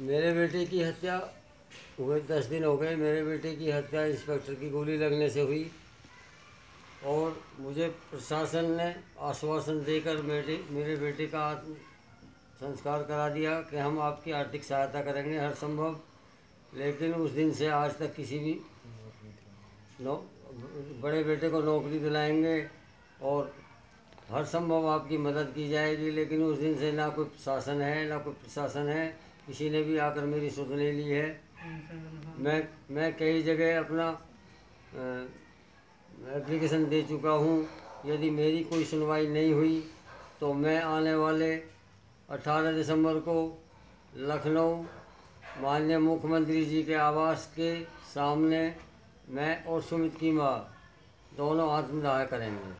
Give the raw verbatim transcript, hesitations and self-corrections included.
मेरे बेटे की हत्या हुए दस दिन हो गए। मेरे बेटे की हत्या इंस्पेक्टर की गोली लगने से हुई और मुझे प्रशासन ने आश्वासन देकर मेरे मेरे बेटे का आत्म संस्कार करा दिया कि हम आपकी आर्थिक सहायता करेंगे हर संभव। लेकिन उस दिन से आज तक किसी भी नो बड़े बेटे को नौकरी दिलाएंगे और हर संभव आपकी मदद की जाएगी। लेकिन उस दिन से ना कोई शासन है ना कोई प्रशासन है, किसी ने भी आकर मेरी सुध नहीं ली है। मैं मैं कई जगह अपना एप्लीकेशन दे चुका हूँ। यदि मेरी कोई सुनवाई नहीं हुई तो मैं आने वाले अठारह दिसंबर को लखनऊ माननीय मुख्यमंत्री जी के आवास के सामने मैं और सुमित की माँ दोनों आत्मदाह करेंगे।